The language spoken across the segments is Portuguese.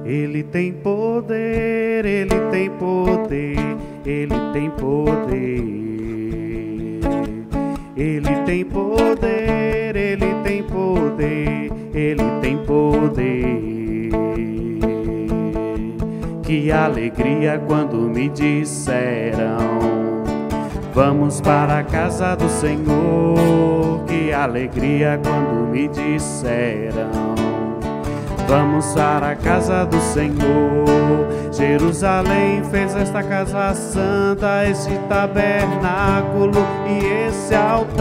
Ele tem poder, Ele tem poder, Ele tem poder. Ele tem poder, Ele tem poder, Ele tem poder. Que alegria quando me disseram: vamos para a casa do Senhor. Que alegria quando me disseram: vamos para a casa do Senhor. Jerusalém fez esta casa santa, este tabernáculo e esse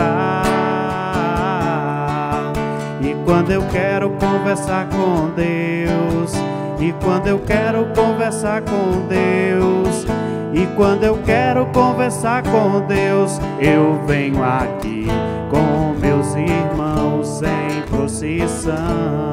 altar. E quando eu quero conversar com Deus, e quando eu quero conversar com Deus, e quando eu quero conversar com Deus, eu venho aqui com meus irmãos em procissão.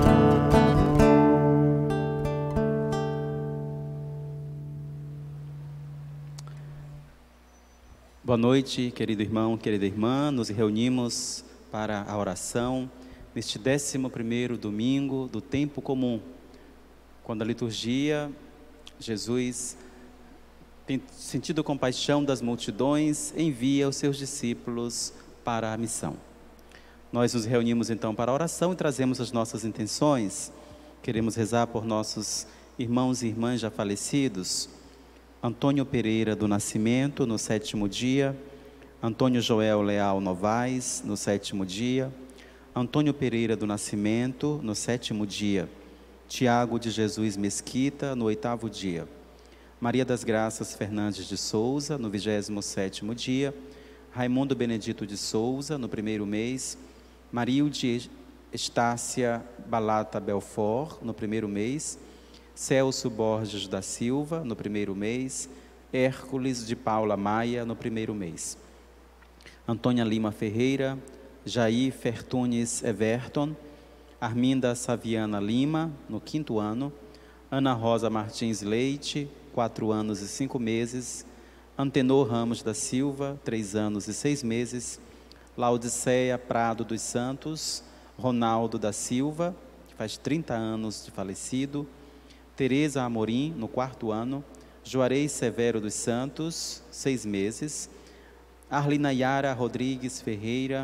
Boa noite, querido irmão, querida irmã. Nos reunimos para a oração neste 11º domingo do tempo comum, quando a liturgia, Jesus, tem sentido compaixão das multidões, envia os seus discípulos para a missão. Nós nos reunimos então para a oração e trazemos as nossas intenções. Queremos rezar por nossos irmãos e irmãs já falecidos. Antônio Pereira do Nascimento, no 7º dia. Antônio Joel Leal Novaes, no 7º dia. Antônio Pereira do Nascimento, no 7º dia. Tiago de Jesus Mesquita, no 8º dia. Maria das Graças Fernandes de Souza, no 27º dia. Raimundo Benedito de Souza, no 1º mês. Marilde Estácia Balata Belfort, no 1º mês. Celso Borges da Silva, no 1º mês. Hércules de Paula Maia, no 1º mês. Antônia Lima Ferreira, Jair Fertunes Everton, Arminda Saviana Lima, no 5º ano. Ana Rosa Martins Leite, 4 anos e 5 meses. Antenor Ramos da Silva, 3 anos e 6 meses. Laudiceia Prado dos Santos, Ronaldo da Silva, que faz 30 anos de falecido. Tereza Amorim, no 4º ano. Juarez Severo dos Santos, 6 meses. Arlina Yara Rodrigues Ferreira,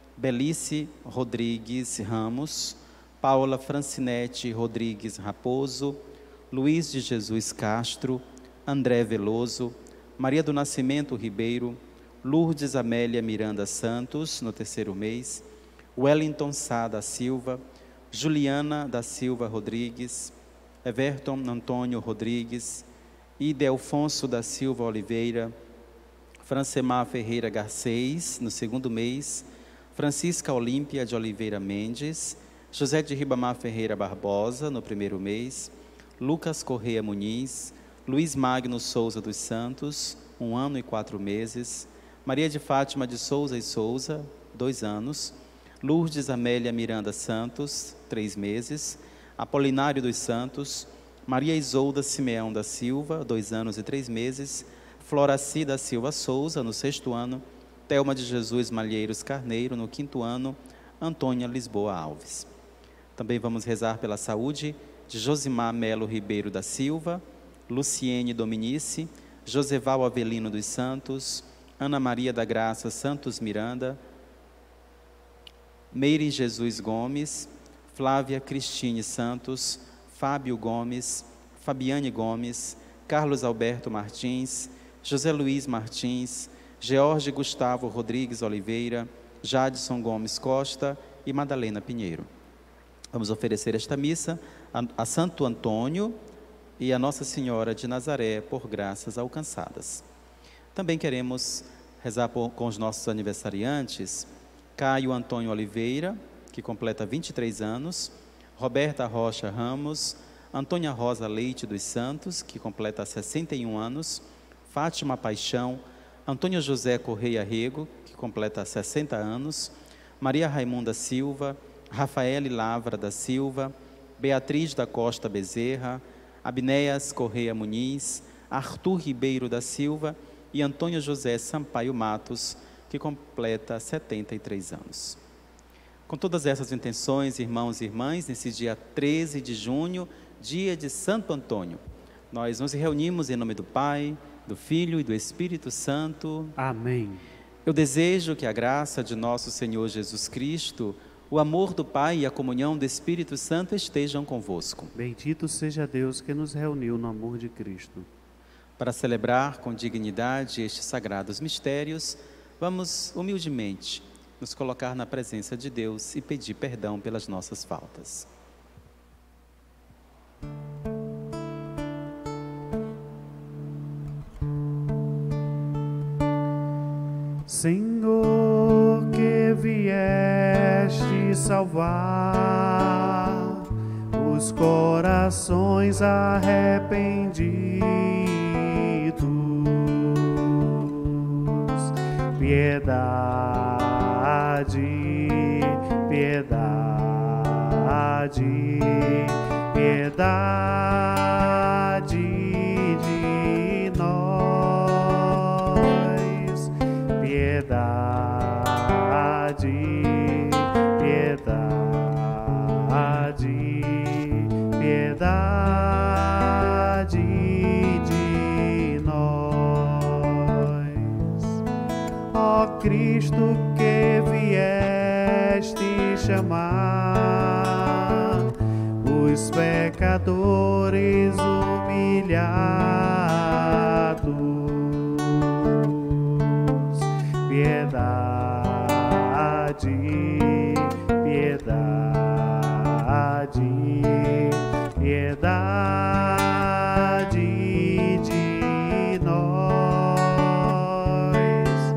Belice Rodrigues Ramos, Paula Francinete Rodrigues Raposo, Luiz de Jesus Castro, André Veloso, Maria do Nascimento Ribeiro, Lourdes Amélia Miranda Santos, no 3º mês. Wellington Sá da Silva, Juliana da Silva Rodrigues, Everton Antônio Rodrigues, Idelfonso da Silva Oliveira, Francemar Ferreira Garcês, no 2º mês. Francisca Olímpia de Oliveira Mendes, José de Ribamar Ferreira Barbosa, no 1º mês. Lucas Correia Muniz, Luiz Magno Souza dos Santos, 1 ano e 4 meses. Maria de Fátima de Souza e Souza, 2 anos. Lourdes Amélia Miranda Santos, 3 meses. Apolinário dos Santos, Maria Isolda Simeão da Silva, 2 anos e 3 meses. Floraci da Silva Souza, no 6º ano. Thelma de Jesus Malheiros Carneiro, no 5º ano. Antônia Lisboa Alves. Também vamos rezar pela saúde de Josimar Melo Ribeiro da Silva, Luciene Dominici, Joseval Avelino dos Santos, Ana Maria da Graça Santos Miranda, Meire Jesus Gomes, Flávia Cristine Santos, Fábio Gomes, Fabiane Gomes, Carlos Alberto Martins, José Luiz Martins, George Gustavo Rodrigues Oliveira, Jadson Gomes Costa e Madalena Pinheiro. Vamos oferecer esta missa a Santo Antônio e a Nossa Senhora de Nazaré por graças alcançadas. Também queremos rezar com os nossos aniversariantes: Caio Antônio Oliveira, que completa 23 anos, Roberta Rocha Ramos, Antônia Rosa Leite dos Santos, que completa 61 anos, Fátima Paixão, Antônio José Correia Rego, que completa 60 anos, Maria Raimunda Silva, Rafaele Lavra da Silva, Beatriz da Costa Bezerra, Abnéias Correia Muniz, Arthur Ribeiro da Silva e Antônio José Sampaio Matos, que completa 73 anos. Com todas essas intenções, irmãos e irmãs, nesse dia 13 de junho dia de Santo Antônio. Nós nos reunimos em nome do Pai, do Filho e do Espírito Santo. Amém. Eu desejo que a graça de nosso Senhor Jesus Cristo, o amor do Pai e a comunhão do Espírito Santo estejam convosco. Bendito seja Deus que nos reuniu no amor de Cristo. Para celebrar com dignidade estes sagrados mistérios, vamos humildemente nos colocar na presença de Deus e pedir perdão pelas nossas faltas. Senhor, que vieste salvar os corações arrependidos, piedade, piedade, piedade de nós, piedade, piedade, piedade de nós. Ó Cristo, que vieste chamar os pecadores humilhados, piedade, piedade, piedade de nós,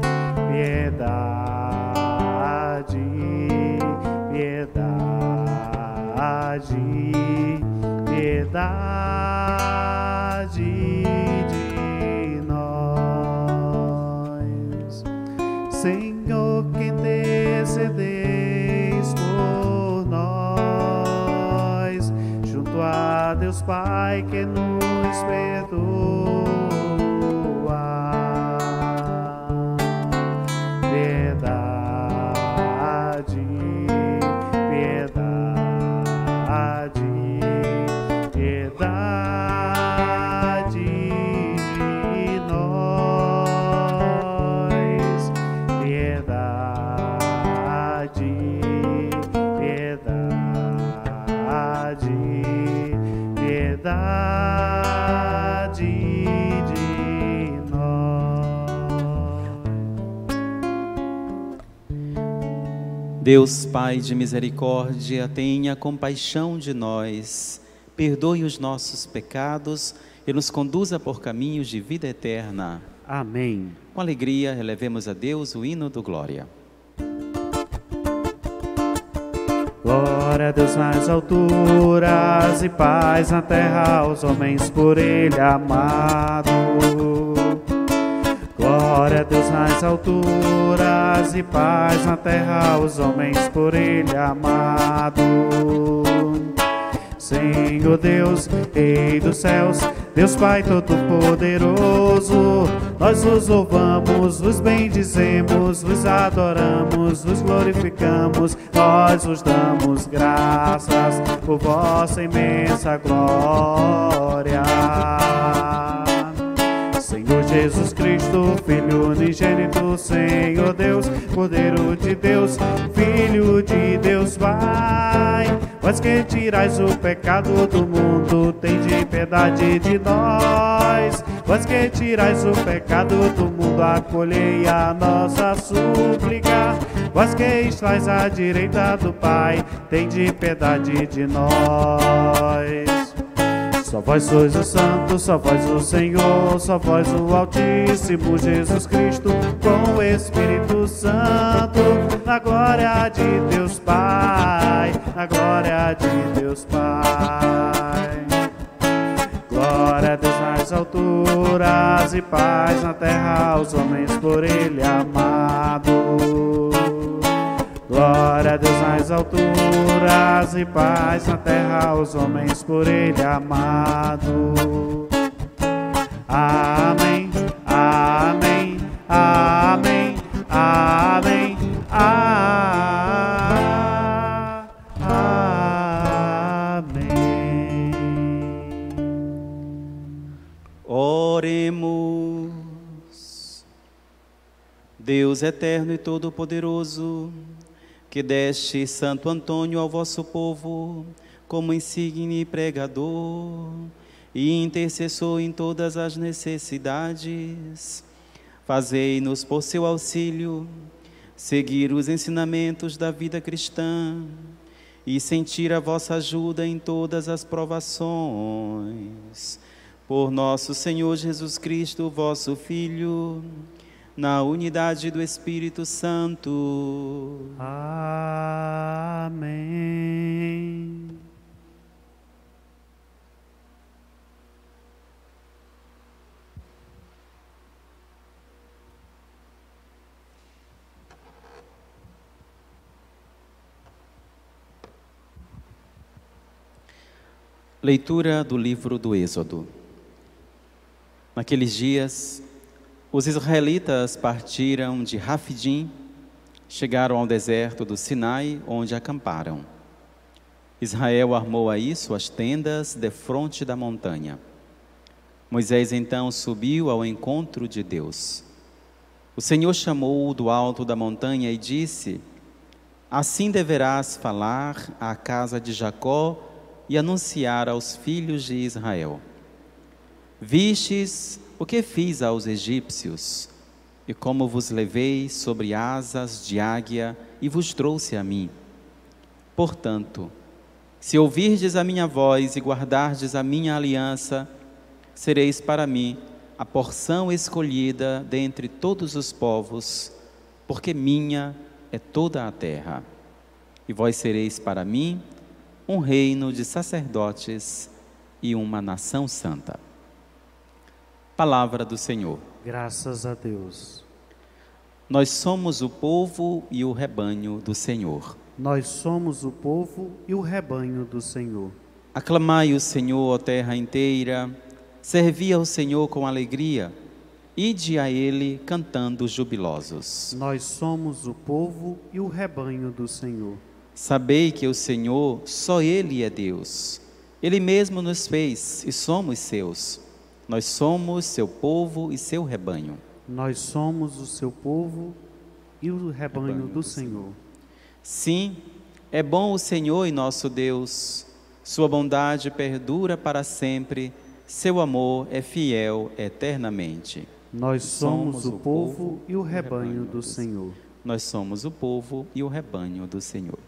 piedade, piedade, piedade de nós. Senhor, que intercedeis por nós, junto a Deus Pai que nos perdoa. Piedade, piedade, piedade de nós, piedade, piedade, piedade de nós. Deus Pai de misericórdia, tenha compaixão de nós, perdoe os nossos pecados e nos conduza por caminhos de vida eterna. Amém. Com alegria, elevemos a Deus o hino do Glória. Glória a Deus nas alturas e paz na terra aos homens por Ele amado. Glória a Deus nas alturas e paz na terra aos homens por Ele amado. Senhor Deus, Rei dos céus, Deus Pai Todo-Poderoso, nós vos louvamos, vos bendizemos, vos adoramos, vos glorificamos, nós vos damos graças por vossa imensa glória. Senhor Jesus Cristo, Filho unigênito, Senhor Deus, Cordeiro de Deus, Filho de Deus Pai, vós que tirais o pecado do mundo, tende piedade de nós. Vós que tirais o pecado do mundo, acolhei a nossa súplica. Vós que estais à direita do Pai, tende piedade de nós. Só vós sois o Santo, só vós o Senhor, só vós o Altíssimo Jesus Cristo, com o Espírito Santo, na glória de Deus Pai, na glória de Deus Pai. Glória a Deus nas alturas e paz na terra aos homens por Ele amado. Glória a Deus nas alturas e paz na terra aos homens por Ele amado. Amém, amém, amém, amém, amém. Oremos. Deus eterno e todo-poderoso, que deste Santo Antônio ao vosso povo como insigne pregador e intercessor em todas as necessidades, fazei-nos por seu auxílio seguir os ensinamentos da vida cristã e sentir a vossa ajuda em todas as provações. Por nosso Senhor Jesus Cristo, vosso Filho, na unidade do Espírito Santo. Amém. Leitura do livro do Êxodo. Naqueles dias, os israelitas partiram de Rafidim, chegaram ao deserto do Sinai, onde acamparam. Israel armou aí suas tendas defronte da montanha. Moisés então subiu ao encontro de Deus. O Senhor chamou-o do alto da montanha e disse: assim deverás falar à casa de Jacó e anunciar aos filhos de Israel: vistes o que fiz aos egípcios, e como vos levei sobre asas de águia e vos trouxe a mim. Portanto, se ouvirdes a minha voz e guardardes a minha aliança, sereis para mim a porção escolhida dentre todos os povos, porque minha é toda a terra. E vós sereis para mim um reino de sacerdotes e uma nação santa. Palavra do Senhor. Graças a Deus. Nós somos o povo e o rebanho do Senhor. Nós somos o povo e o rebanho do Senhor. Aclamai o Senhor, ó terra inteira, servi ao Senhor com alegria, ide a Ele cantando jubilosos. Nós somos o povo e o rebanho do Senhor. Sabei que o Senhor, só Ele é Deus. Ele mesmo nos fez e somos seus. Nós somos seu povo e seu rebanho. Nós somos o seu povo e o rebanho do Senhor. Sim, é bom o Senhor e nosso Deus. Sua bondade perdura para sempre. Seu amor é fiel eternamente. Nós somos o povo e o rebanho do Senhor. Nós somos o povo e o rebanho do Senhor.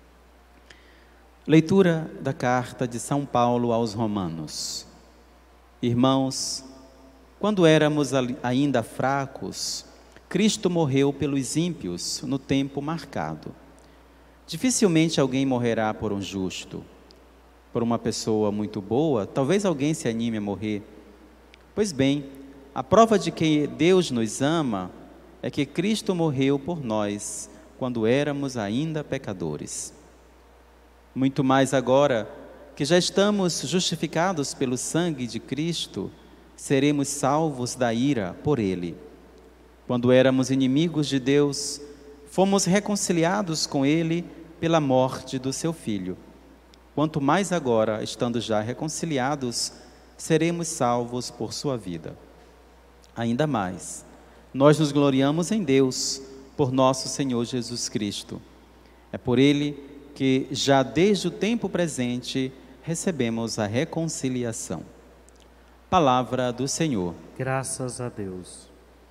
Leitura da carta de São Paulo aos Romanos. Irmãos, quando éramos ainda fracos, Cristo morreu pelos ímpios no tempo marcado. Dificilmente alguém morrerá por um justo. Por uma pessoa muito boa, talvez alguém se anime a morrer. Pois bem, a prova de que Deus nos ama é que Cristo morreu por nós quando éramos ainda pecadores. Muito mais agora que já estamos justificados pelo sangue de Cristo, seremos salvos da ira por Ele. Quando éramos inimigos de Deus, fomos reconciliados com Ele pela morte do seu Filho. Quanto mais agora, estando já reconciliados, seremos salvos por sua vida. Ainda mais, nós nos gloriamos em Deus, por nosso Senhor Jesus Cristo. É por Ele que, já desde o tempo presente, recebemos a reconciliação. Palavra do Senhor. Graças a Deus.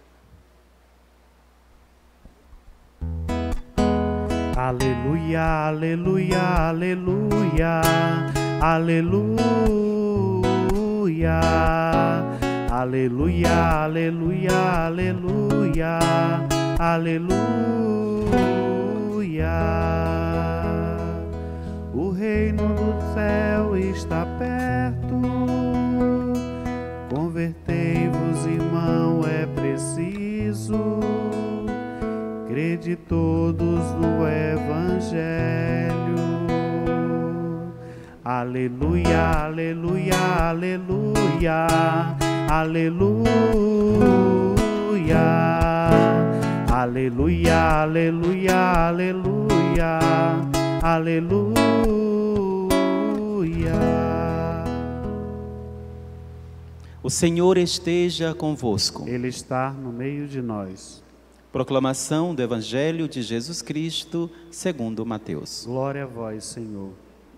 Aleluia, aleluia, aleluia, aleluia, aleluia, aleluia, aleluia, aleluia. O reino do céu está perto, convertei-vos, irmão, é preciso. Crede todos no Evangelho. Aleluia, aleluia, aleluia, aleluia, aleluia, aleluia, aleluia, aleluia. O Senhor esteja convosco. Ele está no meio de nós. Proclamação do Evangelho de Jesus Cristo, segundo Mateus. Glória a vós, Senhor.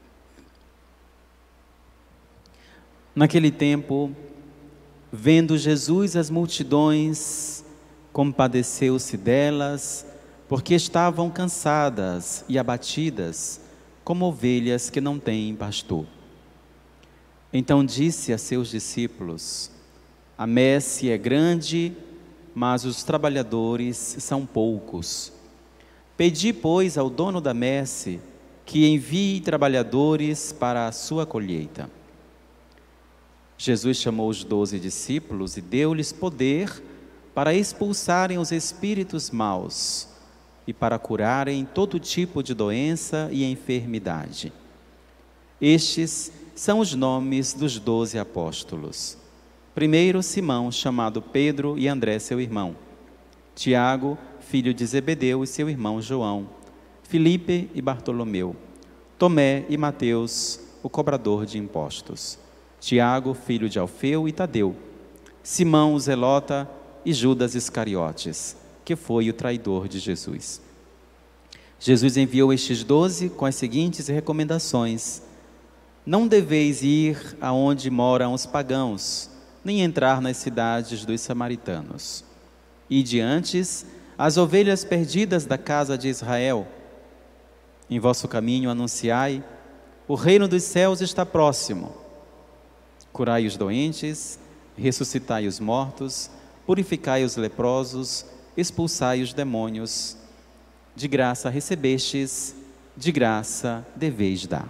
Naquele tempo, vendo Jesus as multidões, compadeceu-se delas, porque estavam cansadas e abatidas, como ovelhas que não têm pastor. Então disse a seus discípulos: a messe é grande, mas os trabalhadores são poucos. Pedi, pois, ao dono da messe que envie trabalhadores para a sua colheita. Jesus chamou os 12 discípulos e deu-lhes poder para expulsarem os espíritos maus e para curarem todo tipo de doença e enfermidade. Estes são os nomes dos 12 apóstolos. Primeiro, Simão, chamado Pedro, e André, seu irmão. Tiago, filho de Zebedeu, e seu irmão João. Filipe e Bartolomeu. Tomé e Mateus, o cobrador de impostos. Tiago, filho de Alfeu, e Tadeu. Simão, o zelota, e Judas Iscariotes, que foi o traidor de Jesus. Jesus enviou estes 12 com as seguintes recomendações: não deveis ir aonde moram os pagãos, nem entrar nas cidades dos samaritanos. Ide antes as ovelhas perdidas da casa de Israel. Em vosso caminho anunciai: o reino dos céus está próximo. Curai os doentes, ressuscitai os mortos, purificai os leprosos, expulsai os demônios. De graça recebestes, de graça deveis dar.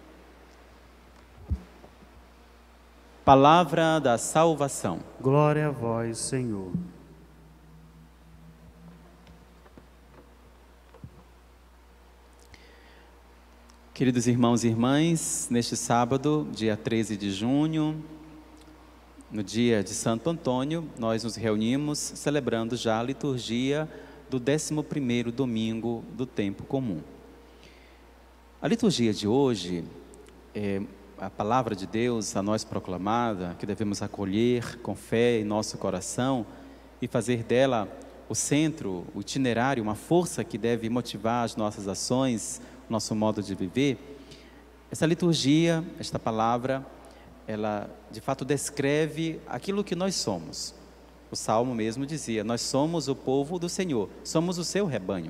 Palavra da salvação. Glória a vós, Senhor. Queridos irmãos e irmãs, neste sábado, dia 13 de junho, no dia de Santo Antônio, nós nos reunimos celebrando já a liturgia do 11º domingo do tempo comum. A liturgia de hoje é a palavra de Deus a nós proclamada, que devemos acolher com fé em nosso coração e fazer dela o centro, o itinerário, uma força que deve motivar as nossas ações, o nosso modo de viver. Essa liturgia, esta palavra, ela de fato descreve aquilo que nós somos. O Salmo mesmo dizia: nós somos o povo do Senhor, somos o seu rebanho.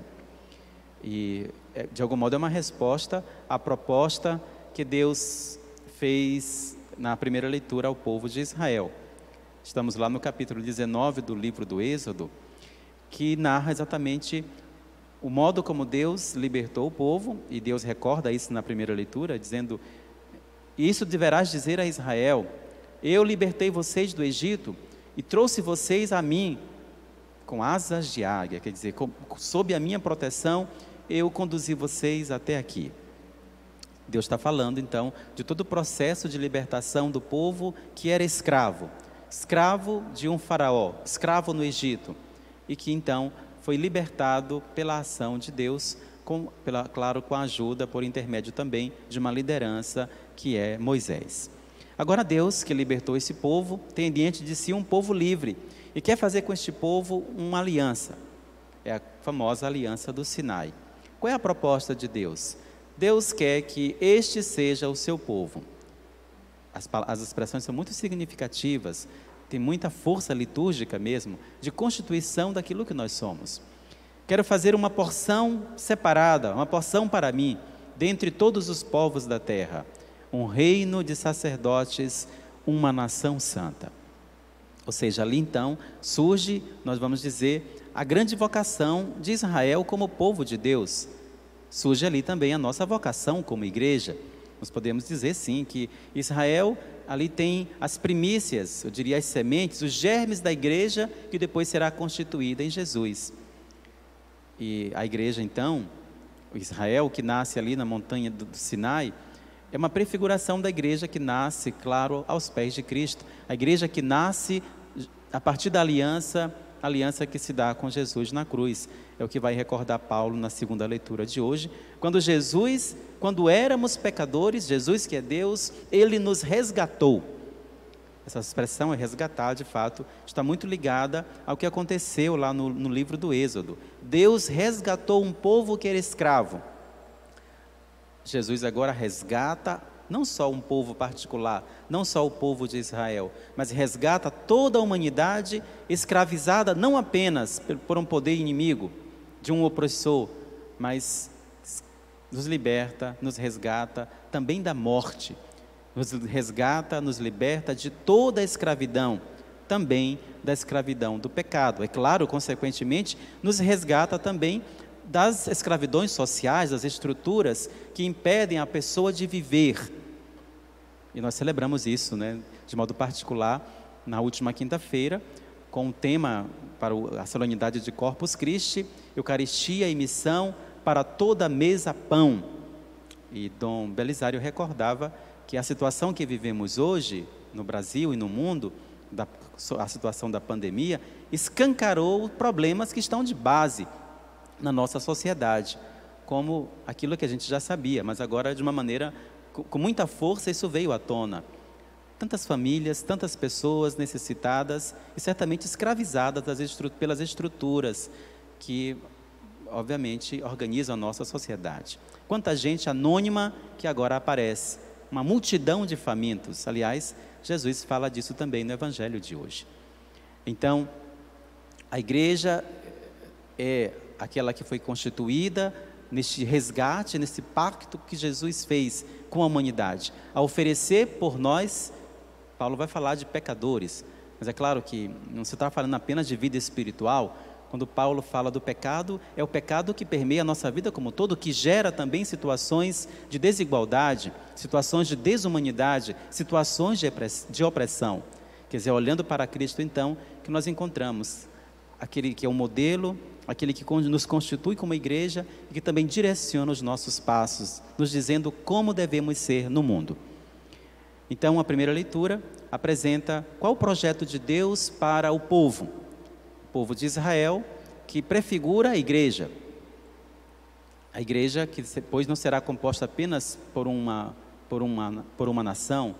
E de algum modo é uma resposta à proposta que Deus fez na primeira leitura ao povo de Israel. Estamos lá no capítulo 19 do livro do Êxodo, que narra exatamente o modo como Deus libertou o povo, e Deus recorda isso na primeira leitura, dizendo: isso deverás dizer a Israel: eu libertei vocês do Egito e trouxe vocês a mim com asas de águia, quer dizer, sob a minha proteção eu conduzi vocês até aqui. Deus está falando então de todo o processo de libertação do povo que era escravo de um faraó, escravo no Egito, e que então foi libertado pela ação de Deus, claro, com a ajuda, por intermédio também de uma liderança que é Moisés. Agora Deus, que libertou esse povo, tem diante de si um povo livre e quer fazer com este povo uma aliança. É a famosa aliança do Sinai. Qual é a proposta de Deus? Deus quer que este seja o seu povo. As expressões são muito significativas, tem muita força litúrgica mesmo, de constituição daquilo que nós somos. Quero fazer uma porção separada, uma porção para mim, dentre todos os povos da terra, um reino de sacerdotes, uma nação santa. Ou seja, ali então surge, nós vamos dizer, a grande vocação de Israel como povo de Deus. Surge ali também a nossa vocação como igreja. Nós podemos dizer sim que Israel ali tem as primícias, eu diria as sementes, os germes da igreja que depois será constituída em Jesus. E a igreja então, Israel que nasce ali na montanha do Sinai, é uma prefiguração da igreja que nasce, claro, aos pés de Cristo. A igreja que nasce a partir da aliança que se dá com Jesus na cruz. É o que vai recordar Paulo na segunda leitura de hoje, quando éramos pecadores, Jesus que é Deus, Ele nos resgatou. Essa expressão é resgatar, de fato, está muito ligada ao que aconteceu lá no livro do Êxodo. Deus resgatou um povo que era escravo. Jesus agora resgata não só um povo particular, não só o povo de Israel, mas resgata toda a humanidade escravizada não apenas por um poder inimigo, de um opressor, mas nos liberta, nos resgata também da morte. Nos resgata, nos liberta de toda a escravidão, também da escravidão do pecado. É claro, consequentemente, nos resgata também das escravidões sociais, das estruturas que impedem a pessoa de viver. E nós celebramos isso, né, de modo particular, na última quinta-feira, com o tema para a solenidade de Corpus Christi, Eucaristia e Missão para toda mesa pão. E Dom Belisário recordava que a situação que vivemos hoje, no Brasil e no mundo, a situação da pandemia, escancarou problemas que estão de base na nossa sociedade, como aquilo que a gente já sabia, mas agora de uma maneira, com muita força, isso veio à tona. Tantas famílias, tantas pessoas necessitadas e certamente escravizadas pelas estruturas que, obviamente, organizam a nossa sociedade. Quanta gente anônima que agora aparece, uma multidão de famintos. Aliás, Jesus fala disso também no Evangelho de hoje. Então, a igreja é aquela que foi constituída neste resgate, nesse pacto que Jesus fez com a humanidade, a oferecer por nós. Paulo vai falar de pecadores, mas é claro que não se está falando apenas de vida espiritual. Quando Paulo fala do pecado, é o pecado que permeia a nossa vida como um todo, que gera também situações de desigualdade, situações de desumanidade, situações de opressão. Quer dizer, olhando para Cristo, então, que nós encontramos aquele que é o modelo, aquele que nos constitui como igreja e que também direciona os nossos passos, nos dizendo como devemos ser no mundo. Então, a primeira leitura apresenta qual o projeto de Deus para o povo de Israel, que prefigura a igreja que depois não será composta apenas por uma nação,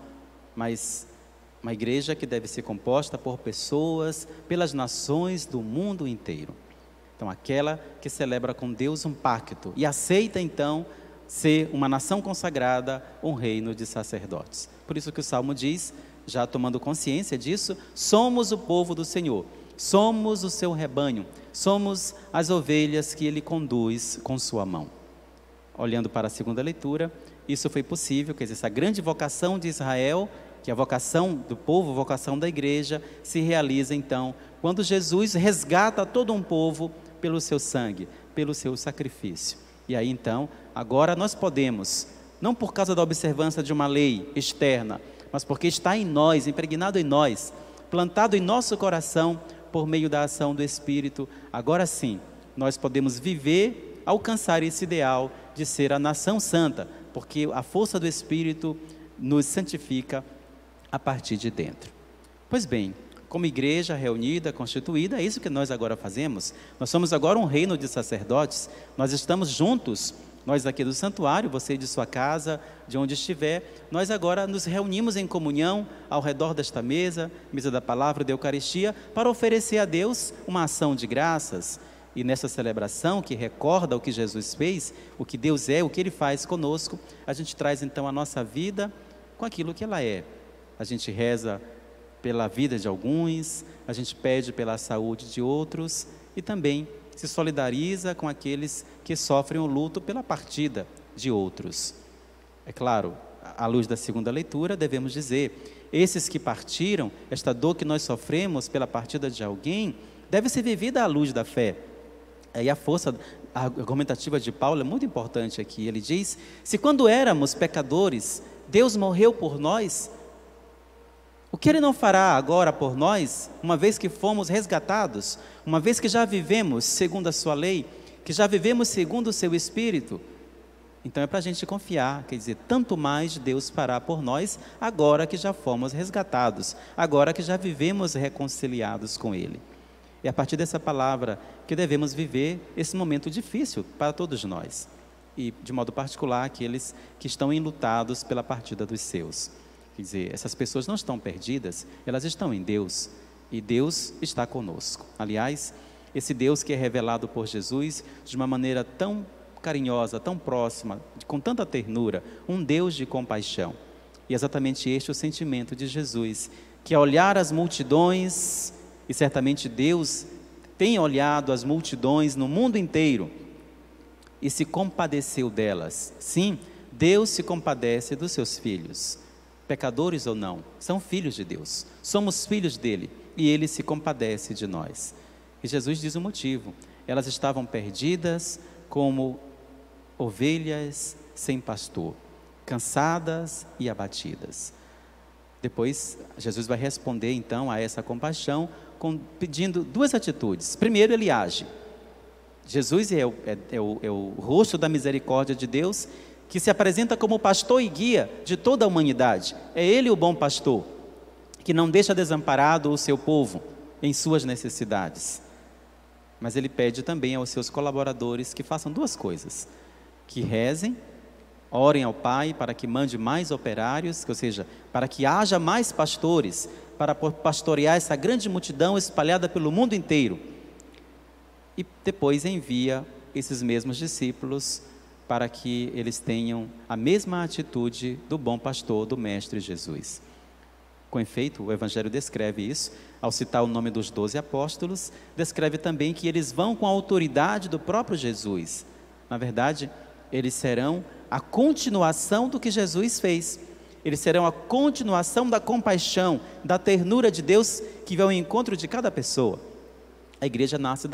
mas uma igreja que deve ser composta por pessoas, pelas nações do mundo inteiro. Então, aquela que celebra com Deus um pacto e aceita então ser uma nação consagrada, um reino de sacerdotes. Por isso que o Salmo diz, já tomando consciência disso, somos o povo do Senhor. Somos o seu rebanho, somos as ovelhas que ele conduz com sua mão. Olhando para a segunda leitura, isso foi possível, quer dizer, essa grande vocação de Israel, que é a vocação do povo, a vocação da igreja, se realiza então, quando Jesus resgata todo um povo pelo seu sangue, pelo seu sacrifício. E aí então, agora nós podemos, não por causa da observância de uma lei externa, mas porque está em nós, impregnado em nós, plantado em nosso coração, por meio da ação do Espírito, agora sim, nós podemos viver, alcançar esse ideal de ser a nação santa, porque a força do Espírito nos santifica a partir de dentro. Pois bem, como igreja reunida, constituída, é isso que nós agora fazemos. Nós somos agora um reino de sacerdotes, nós estamos juntos, nós aqui do santuário, você de sua casa, de onde estiver, nós agora nos reunimos em comunhão ao redor desta mesa da palavra, da Eucaristia, para oferecer a Deus uma ação de graças. E nessa celebração que recorda o que Jesus fez, o que Deus é, o que Ele faz conosco, a gente traz então a nossa vida com aquilo que ela é. A gente reza pela vida de alguns, a gente pede pela saúde de outros e também se solidariza com aqueles que sofrem o luto pela partida de outros. É claro, à luz da segunda leitura, devemos dizer, esses que partiram, esta dor que nós sofremos pela partida de alguém, deve ser vivida à luz da fé. E a força argumentativa de Paulo é muito importante aqui. Ele diz, se quando éramos pecadores, Deus morreu por nós, o que Ele não fará agora por nós, uma vez que fomos resgatados, uma vez que já vivemos segundo a sua lei, que já vivemos segundo o seu Espírito? Então é para a gente confiar, quer dizer, tanto mais Deus fará por nós, agora que já fomos resgatados, agora que já vivemos reconciliados com Ele. É a partir dessa palavra que devemos viver esse momento difícil para todos nós, e de modo particular aqueles que estão enlutados pela partida dos seus. Quer dizer, essas pessoas não estão perdidas, elas estão em Deus, e Deus está conosco. Aliás, esse Deus que é revelado por Jesus de uma maneira tão carinhosa, tão próxima, com tanta ternura, um Deus de compaixão. E é exatamente este o sentimento de Jesus, que ao olhar as multidões, e certamente Deus tem olhado as multidões no mundo inteiro, e se compadeceu delas. Sim, Deus se compadece dos seus filhos, pecadores ou não, são filhos de Deus, somos filhos dele, e ele se compadece de nós. E Jesus diz o motivo: elas estavam perdidas como ovelhas sem pastor, cansadas e abatidas. Depois, Jesus vai responder então a essa compaixão, pedindo duas atitudes. Primeiro, ele age. Jesus é o rosto da misericórdia de Deus, que se apresenta como pastor e guia de toda a humanidade. É ele o bom pastor, que não deixa desamparado o seu povo em suas necessidades. Mas ele pede também aos seus colaboradores que façam duas coisas: que rezem, orem ao Pai para que mande mais operários, ou seja, para que haja mais pastores, para pastorear essa grande multidão espalhada pelo mundo inteiro. E depois envia esses mesmos discípulos para que eles tenham a mesma atitude do bom pastor, do Mestre Jesus. Com efeito, o Evangelho descreve isso, ao citar o nome dos 12 apóstolos, descreve também que eles vão com a autoridade do próprio Jesus. Na verdade, eles serão a continuação do que Jesus fez. Eles serão a continuação da compaixão, da ternura de Deus que vai ao encontro de cada pessoa. A igreja nasce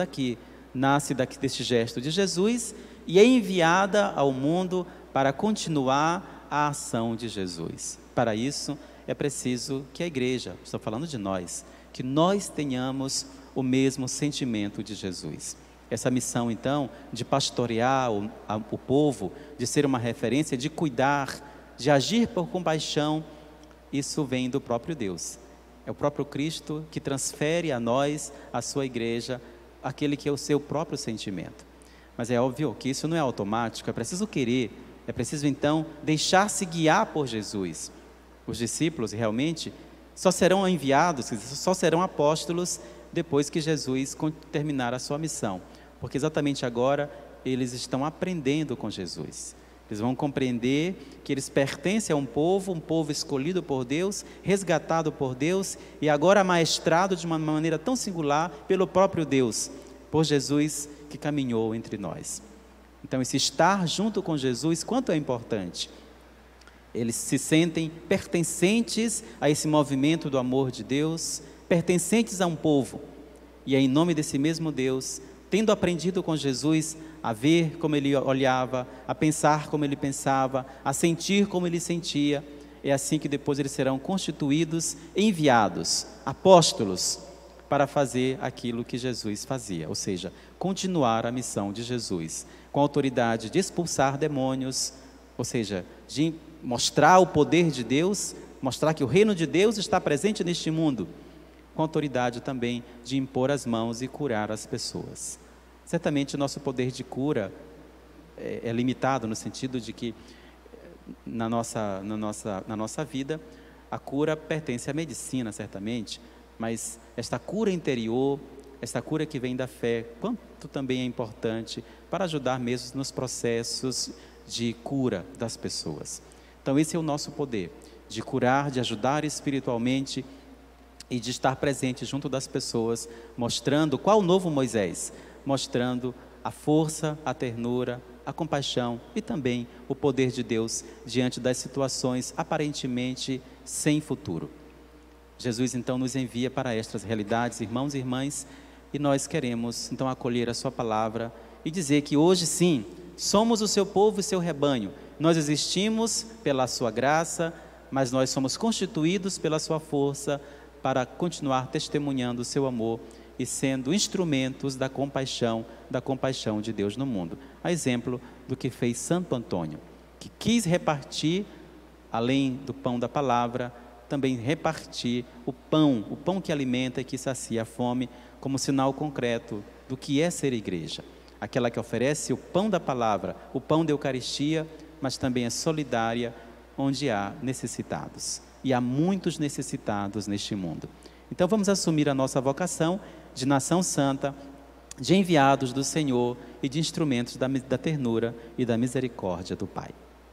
deste gesto de Jesus e é enviada ao mundo para continuar a ação de Jesus. Para isso, é preciso que a igreja, estou falando de nós, que nós tenhamos o mesmo sentimento de Jesus. Essa missão, então, de pastorear o povo, de ser uma referência, de cuidar, de agir por compaixão, isso vem do próprio Deus. É o próprio Cristo que transfere a nós, a sua igreja, aquele que é o seu próprio sentimento. Mas é óbvio que isso não é automático, é preciso querer, é preciso então deixar-se guiar por Jesus. Os discípulos realmente só serão enviados, só serão apóstolos depois que Jesus terminar a sua missão. Porque exatamente agora eles estão aprendendo com Jesus. Eles vão compreender que eles pertencem a um povo escolhido por Deus, resgatado por Deus e agora maestrado de uma maneira tão singular pelo próprio Deus, por Jesus que caminhou entre nós. Então, esse estar junto com Jesus, quanto é importante. Eles se sentem pertencentes a esse movimento do amor de Deus, pertencentes a um povo. E é em nome desse mesmo Deus, tendo aprendido com Jesus a ver como ele olhava, a pensar como ele pensava, a sentir como ele sentia, é assim que depois eles serão constituídos, enviados, apóstolos, para fazer aquilo que Jesus fazia, ou seja, continuar a missão de Jesus, com a autoridade de expulsar demônios, ou seja, de mostrar o poder de Deus, mostrar que o reino de Deus está presente neste mundo, com a autoridade também de impor as mãos e curar as pessoas. Certamente o nosso poder de cura é limitado no sentido de que na nossa vida a cura pertence à medicina, certamente, mas esta cura interior, esta cura que vem da fé, quanto também é importante para ajudar mesmo nos processos de cura das pessoas. Então esse é o nosso poder, de curar, de ajudar espiritualmente e de estar presente junto das pessoas, mostrando qual o novo Moisés, mostrando a força, a ternura, a compaixão e também o poder de Deus diante das situações aparentemente sem futuro. Jesus então nos envia para estas realidades, irmãos e irmãs, e nós queremos então acolher a sua palavra e dizer que hoje sim, somos o seu povo e seu rebanho. Nós existimos pela sua graça, mas nós somos constituídos pela sua força para continuar testemunhando o seu amor e sendo instrumentos da compaixão de Deus no mundo. A exemplo do que fez Santo Antônio, que quis repartir, além do pão da palavra, também repartir o pão que alimenta e que sacia a fome, como sinal concreto do que é ser igreja. Aquela que oferece o pão da palavra, o pão da Eucaristia, mas também é solidária onde há necessitados. e há muitos necessitados neste mundo. Então vamos assumir a nossa vocação de nação santa, de enviados do Senhor e de instrumentos da ternura e da misericórdia do Pai.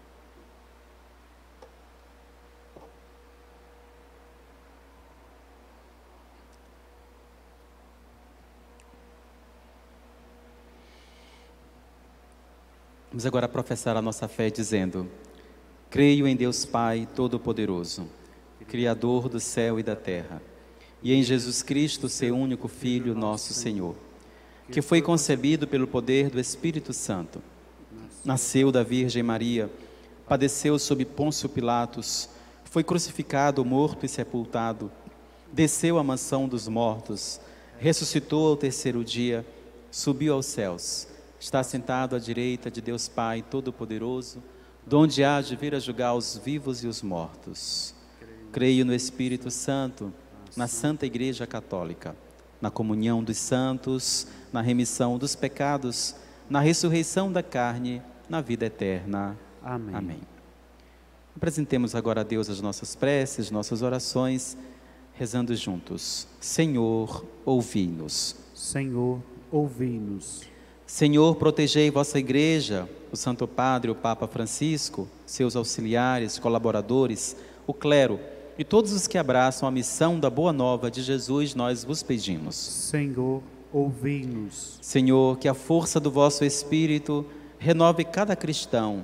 Vamos agora professar a nossa fé dizendo: creio em Deus Pai Todo-Poderoso, Criador do céu e da terra, e em Jesus Cristo, seu único Filho, nosso Senhor, que foi concebido pelo poder do Espírito Santo, nasceu da Virgem Maria, padeceu sob Pôncio Pilatos, foi crucificado, morto e sepultado, desceu à mansão dos mortos, ressuscitou ao terceiro dia, subiu aos céus, está sentado à direita de Deus Pai Todo-Poderoso, donde há de vir a julgar os vivos e os mortos. Creio no Espírito Santo, na Santa Igreja Católica, na comunhão dos santos, na remissão dos pecados, na ressurreição da carne, na vida eterna. Amém. Amém. Apresentemos agora a Deus as nossas preces, nossas orações, rezando juntos. Senhor, ouvi-nos. Senhor, ouvi-nos. Senhor, protegei vossa Igreja, o Santo Padre, o Papa Francisco, seus auxiliares, colaboradores, o clero e todos os que abraçam a missão da Boa Nova de Jesus, nós vos pedimos. Senhor, ouvi-nos. Senhor, que a força do vosso Espírito renove cada cristão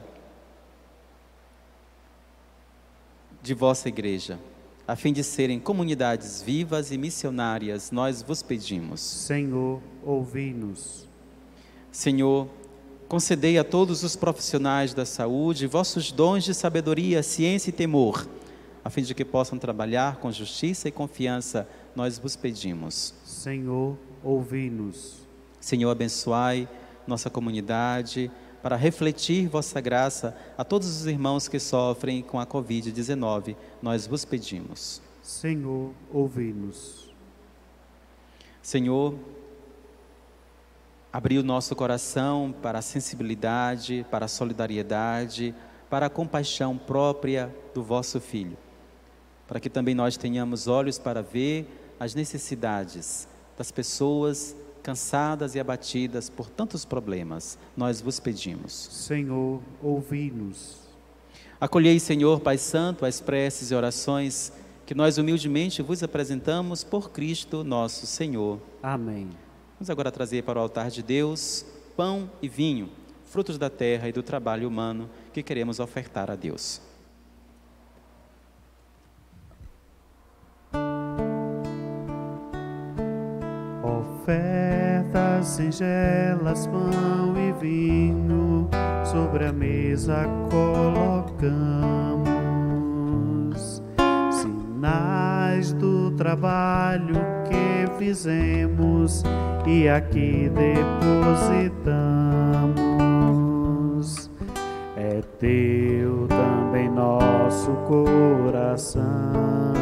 de vossa Igreja, a fim de serem comunidades vivas e missionárias, nós vos pedimos. Senhor, ouvi-nos. Senhor, concedei a todos os profissionais da saúde vossos dons de sabedoria, ciência e temor, a fim de que possam trabalhar com justiça e confiança, nós vos pedimos. Senhor, ouvi-nos. Senhor, abençoai nossa comunidade, para refletir vossa graça a todos os irmãos que sofrem com a Covid-19, nós vos pedimos. Senhor, ouvi-nos. Senhor, abri o nosso coração para a sensibilidade, para a solidariedade, para a compaixão própria do vosso Filho, para que também nós tenhamos olhos para ver as necessidades das pessoas cansadas e abatidas por tantos problemas, nós vos pedimos. Senhor, ouvi-nos. Acolhei, Senhor, Pai Santo, as preces e orações que nós humildemente vos apresentamos por Cristo nosso Senhor. Amém. Vamos agora trazer para o altar de Deus pão e vinho, frutos da terra e do trabalho humano que queremos ofertar a Deus. Ofertas singelas, pão e vinho, sobre a mesa colocamos, sinais do trabalho que fizemos e aqui depositamos. É teu também nosso coração.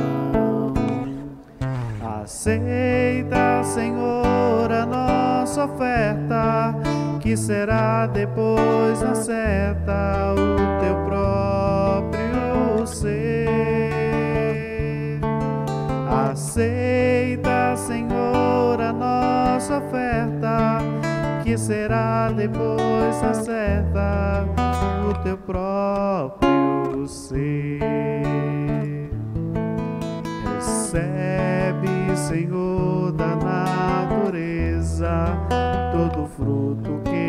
Aceita, Senhor, a nossa oferta, que será depois na seta o teu próprio ser. Aceita, Senhor, a nossa oferta, que será depois na seta o teu próprio ser. Recebe, Senhor, da natureza todo fruto que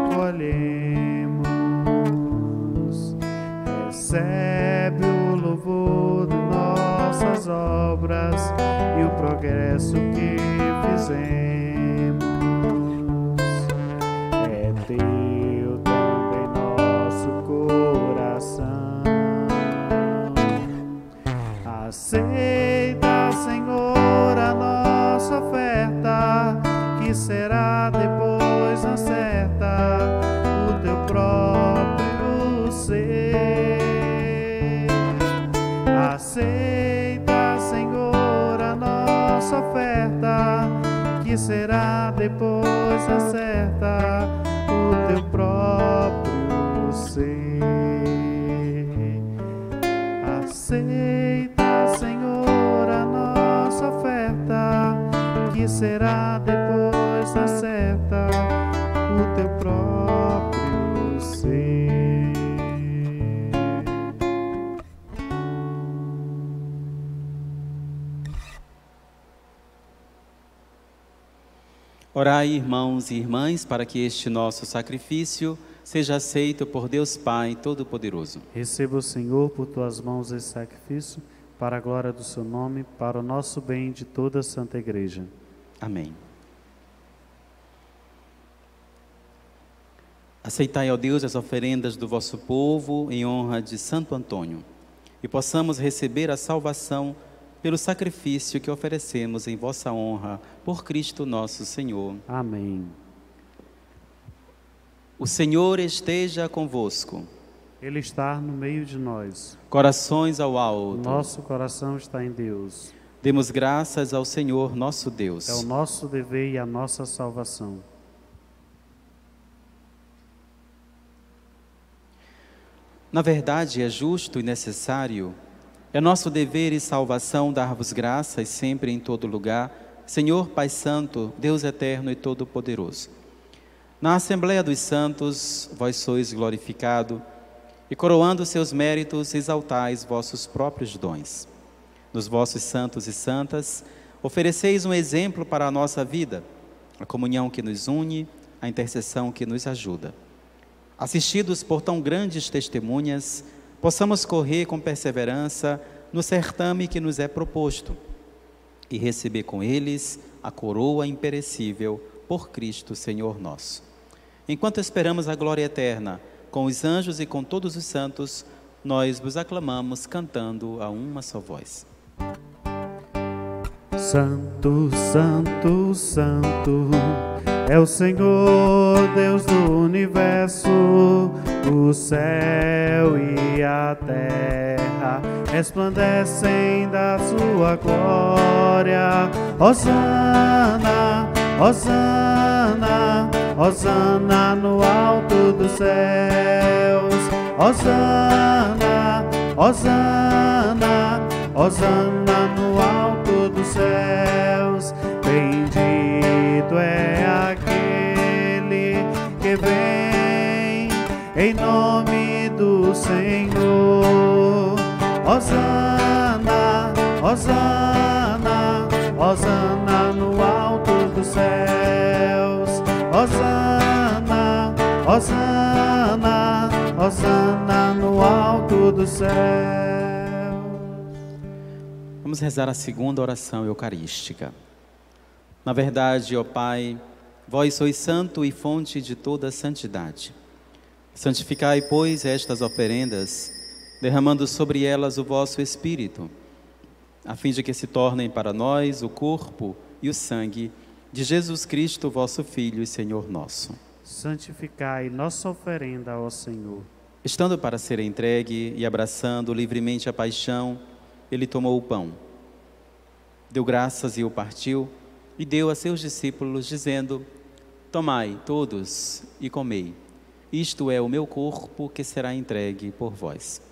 colhemos. Recebe o louvor de nossas obras e o progresso que fizemos. É teu também nosso coração. Aceita, Senhor, a nossa oferta, que será depois na seta o teu próprio ser. Aceita, Senhor, a nossa oferta, que será depois na seta o teu próprio ser. Aceita, certa, que será depois da certa o teu próprio ser. Orai, irmãos e irmãs, para que este nosso sacrifício seja aceito por Deus Pai Todo-Poderoso. Receba o Senhor por tuas mãos esse sacrifício, para a glória do seu nome, para o nosso bem de toda a Santa Igreja. Amém. Aceitai, ó Deus, as oferendas do vosso povo em honra de Santo Antônio, e possamos receber a salvação pelo sacrifício que oferecemos em vossa honra, por Cristo nosso Senhor. Amém. O Senhor esteja convosco. Ele está no meio de nós. Corações ao alto. Nosso coração está em Deus. Demos graças ao Senhor nosso Deus. É o nosso dever e a nossa salvação. Na verdade, é justo e necessário, é nosso dever e salvação dar-vos graças sempre e em todo lugar, Senhor Pai Santo, Deus eterno e todo-poderoso. Na Assembleia dos Santos, vós sois glorificado, e coroando seus méritos, exaltais vossos próprios dons. Nos vossos santos e santas, ofereceis um exemplo para a nossa vida, a comunhão que nos une, a intercessão que nos ajuda. Assistidos por tão grandes testemunhas, possamos correr com perseverança no certame que nos é proposto e receber com eles a coroa imperecível por Cristo Senhor nosso. Enquanto esperamos a glória eterna, com os anjos e com todos os santos, nós vos aclamamos cantando a uma só voz. Santo, Santo, Santo, é o Senhor, Deus do universo. O céu e a terra resplandecem da sua glória. Hosana, Hosana, Hosana no alto dos céus. Hosana, Hosana, Hosana no alto dos céus. Bendito é aquele que vem em nome do Senhor. Hosana, Hosana, Hosana no alto dos céus. Hosana, Hosana, Hosana no alto dos céus. Vamos rezar a segunda oração eucarística. Na verdade, ó Pai, vós sois santo e fonte de toda santidade. Santificai, pois, estas oferendas, derramando sobre elas o vosso Espírito, a fim de que se tornem para nós o corpo e o sangue de Jesus Cristo, vosso Filho e Senhor nosso. Santificai nossa oferenda ao Senhor. Estando para ser entregue e abraçando livremente a paixão, ele tomou o pão, deu graças e o partiu, e deu a seus discípulos, dizendo: tomai todos e comei, isto é o meu corpo que será entregue por vós.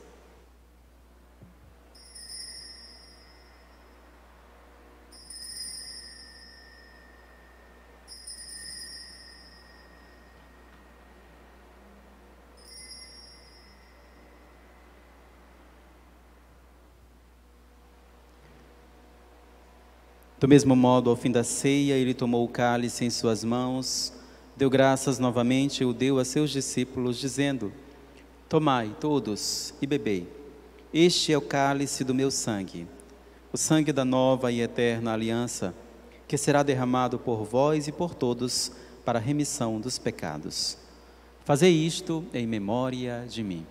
Do mesmo modo, ao fim da ceia, ele tomou o cálice em suas mãos, deu graças novamente e o deu a seus discípulos, dizendo: tomai todos e bebei, este é o cálice do meu sangue, o sangue da nova e eterna aliança, que será derramado por vós e por todos para a remissão dos pecados. Fazei isto em memória de mim.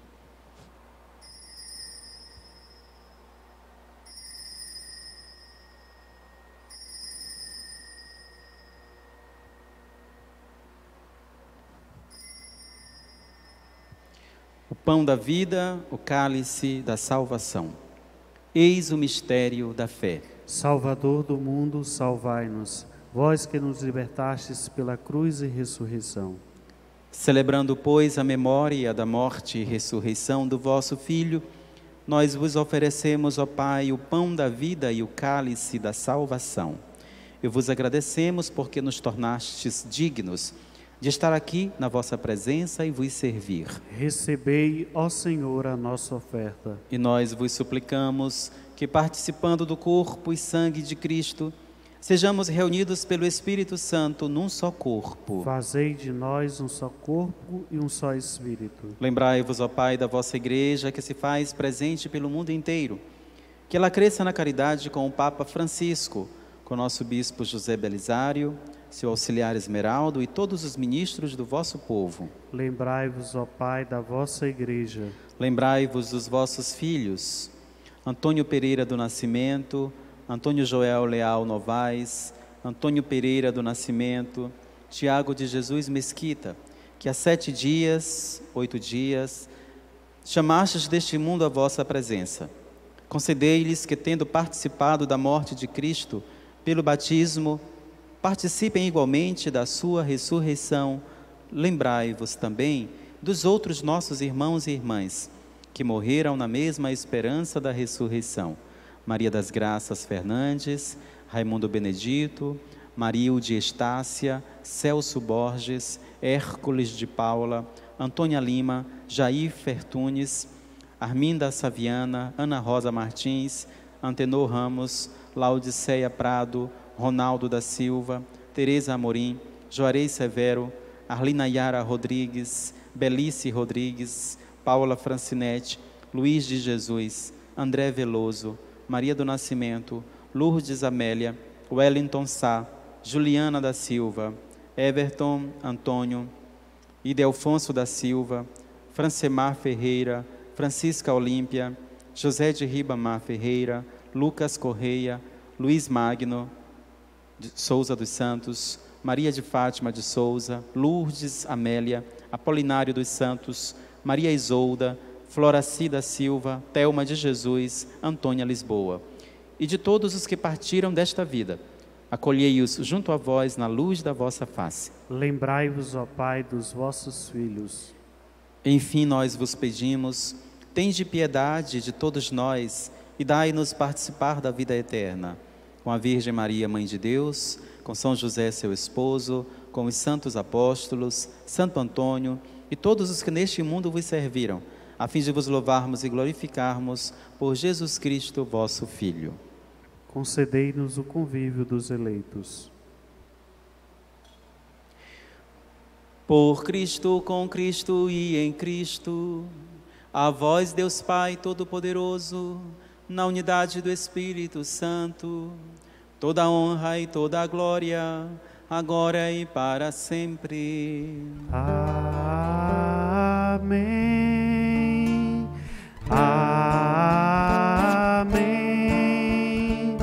O pão da vida, o cálice da salvação. Eis o mistério da fé. Salvador do mundo, salvai-nos, vós que nos libertastes pela cruz e ressurreição. Celebrando, pois, a memória da morte e ressurreição do vosso Filho, nós vos oferecemos, ó Pai, o pão da vida e o cálice da salvação. E vos agradecemos porque nos tornastes dignos de estar aqui na vossa presença e vos servir. Recebei, ó Senhor, a nossa oferta. E nós vos suplicamos que, participando do corpo e sangue de Cristo, sejamos reunidos pelo Espírito Santo num só corpo. Fazei de nós um só corpo e um só Espírito. Lembrai-vos, ó Pai, da vossa Igreja, que se faz presente pelo mundo inteiro, que ela cresça na caridade com o Papa Francisco, com o nosso Bispo José Belisário, seu auxiliar Esmeraldo e todos os ministros do vosso povo. Lembrai-vos, ó Pai, da vossa Igreja. Lembrai-vos dos vossos filhos, Antônio Pereira do Nascimento, Antônio Joel Leal Novaes, Antônio Pereira do Nascimento, Tiago de Jesus Mesquita, que há 8 dias, chamastes deste mundo a vossa presença. Concedei-lhes que, tendo participado da morte de Cristo, pelo batismo, participem igualmente da sua ressurreição. Lembrai-vos também dos outros nossos irmãos e irmãs, que morreram na mesma esperança da ressurreição. Maria das Graças Fernandes, Raimundo Benedito, Marilde Estácia, Celso Borges, Hércules de Paula, Antônia Lima, Jair Fertunes, Arminda Saviana, Ana Rosa Martins, Antenor Ramos, Laudiceia Prado, Ronaldo da Silva, Tereza Amorim, Juarez Severo, Arlina Yara Rodrigues, Belice Rodrigues, Paula Francinete, Luiz de Jesus, André Veloso, Maria do Nascimento, Lourdes Amélia, Wellington Sá, Juliana da Silva, Everton Antônio, Idelfonso da Silva, Francemar Ferreira, Francisca Olímpia, José de Ribamar Ferreira, Lucas Correia, Luiz Magno de Souza dos Santos, Maria de Fátima de Souza, Lourdes Amélia, Apolinário dos Santos, Maria Isolda, Floraci da Silva, Thelma de Jesus, Antônia Lisboa. E de todos os que partiram desta vida, acolhei-os junto a vós na luz da vossa face. Lembrai-vos, ó Pai, dos vossos filhos. Enfim, nós vos pedimos, tende piedade de todos nós e dai-nos participar da vida eterna. Com a Virgem Maria, Mãe de Deus, com São José, seu esposo, com os santos apóstolos, Santo Antônio e todos os que neste mundo vos serviram, a fim de vos louvarmos e glorificarmos por Jesus Cristo, vosso Filho. Concedei-nos o convívio dos eleitos. Por Cristo, com Cristo e em Cristo, a vós, Deus Pai Todo-Poderoso, na unidade do Espírito Santo, toda a honra e toda a glória, agora e para sempre. Amém. Amém.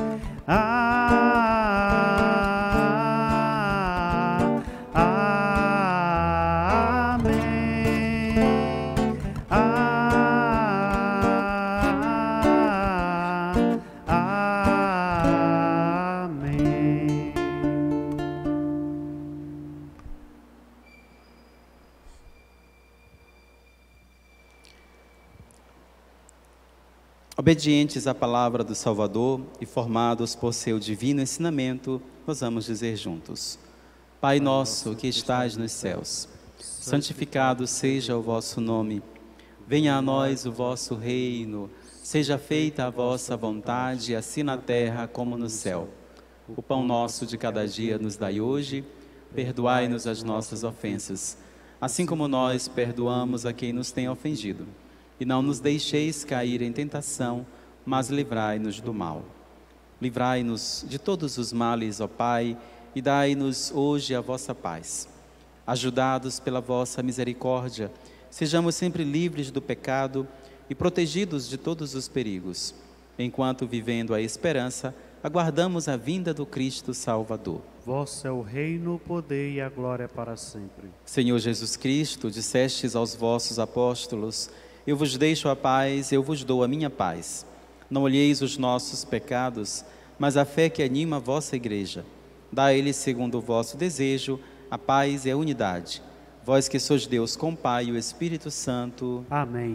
Obedientes à palavra do Salvador e formados por seu divino ensinamento, nós vamos dizer juntos: Pai nosso que estais nos céus, santificado seja o vosso nome. Venha a nós o vosso reino. Seja feita a vossa vontade, assim na terra como no céu. O pão nosso de cada dia nos dai hoje. Perdoai-nos as nossas ofensas, assim como nós perdoamos a quem nos tem ofendido. E não nos deixeis cair em tentação, mas livrai-nos do mal. Livrai-nos de todos os males, ó Pai, e dai-nos hoje a vossa paz. Ajudados pela vossa misericórdia, sejamos sempre livres do pecado e protegidos de todos os perigos, enquanto, vivendo a esperança, aguardamos a vinda do Cristo Salvador. Vosso é o reino, o poder e a glória para sempre. Senhor Jesus Cristo, dissestes aos vossos apóstolos: eu vos deixo a paz, eu vos dou a minha paz. Não olheis os nossos pecados, mas a fé que anima a vossa igreja. Dá a eles, segundo o vosso desejo, a paz e a unidade. Vós que sois Deus com o Pai e o Espírito Santo. Amém.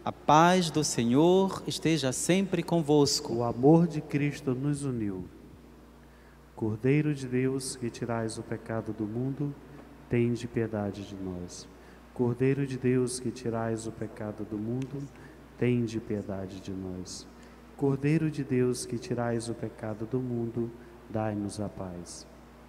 A paz do Senhor esteja sempre convosco. O amor de Cristo nos uniu. Cordeiro de Deus, que tirais o pecado do mundo, tende piedade de nós. Cordeiro de Deus, que tirais o pecado do mundo, tende piedade de nós. Cordeiro de Deus, que tirais o pecado do mundo, dai-nos a paz.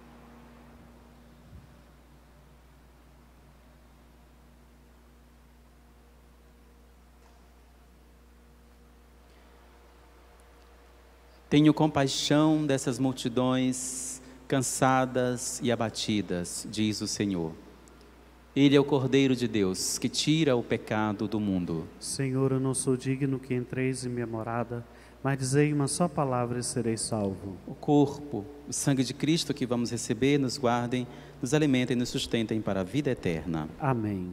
Tenho compaixão dessas multidões cansadas e abatidas, diz o Senhor. Ele é o Cordeiro de Deus, que tira o pecado do mundo. Senhor, eu não sou digno que entreis em minha morada, mas dizei uma só palavra e serei salvo. O corpo, o sangue de Cristo que vamos receber, nos guardem, nos alimentem e nos sustentem para a vida eterna. Amém.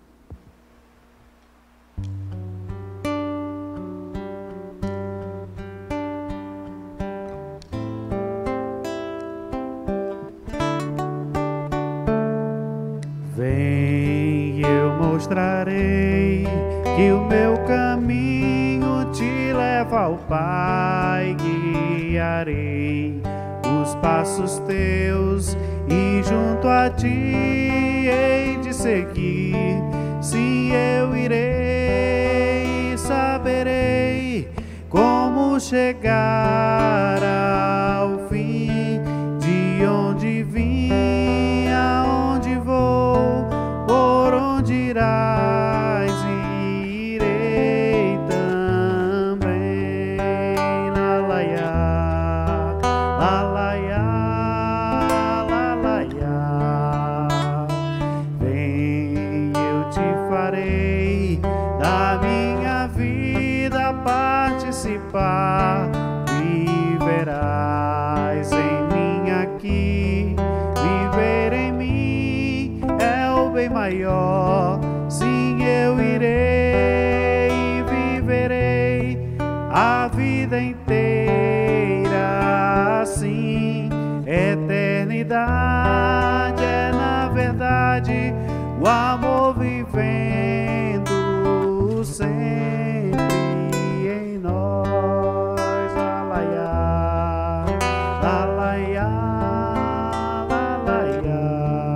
Vem, eu mostrarei que o meu caminho te leva ao Pai, guiarei os passos teus e junto a ti hei de seguir. Sim, eu irei e saberei como chegar ao fim, de onde vim, aonde vou, por onde irás, irei também. Lalaiá, lalaiá, lalaiá. Vem, eu te farei da minha vida participar. Viverás em mim aqui, viver em mim é o bem maior. Sim, eu irei e viverei a vida inteira assim. Eternidade é na verdade o amor vivendo sempre em nós. Lalaiá, lalaiá, lalaiá.